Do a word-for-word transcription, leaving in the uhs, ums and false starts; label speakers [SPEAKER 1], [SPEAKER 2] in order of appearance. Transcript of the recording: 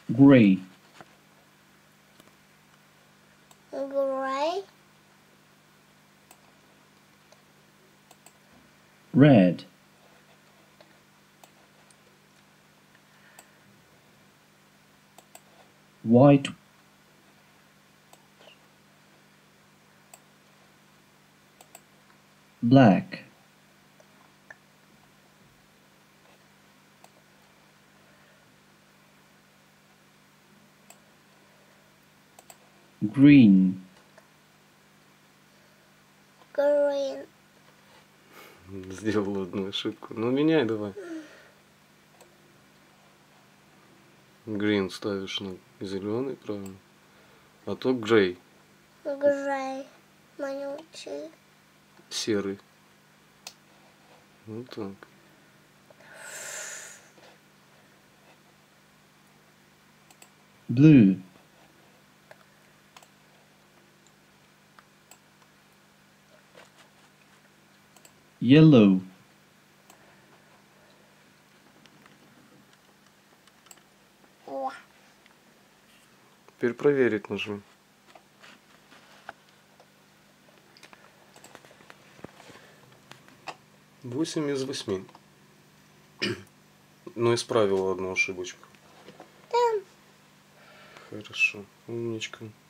[SPEAKER 1] Gray.
[SPEAKER 2] Gray.
[SPEAKER 1] Red. White. Black. Green.
[SPEAKER 2] Green.
[SPEAKER 3] Сделал одну ошибку. Ну, меняй давай. Green ставишь на зеленый, правильно? А то gray.
[SPEAKER 2] Грей. Манючий.
[SPEAKER 3] Серый. Вот так.
[SPEAKER 1] Blue. Yellow.
[SPEAKER 2] О.
[SPEAKER 3] Теперь проверить нажми. Восемь из восьми. Но исправила одну ошибочку.
[SPEAKER 2] Да.
[SPEAKER 3] Хорошо, умничка.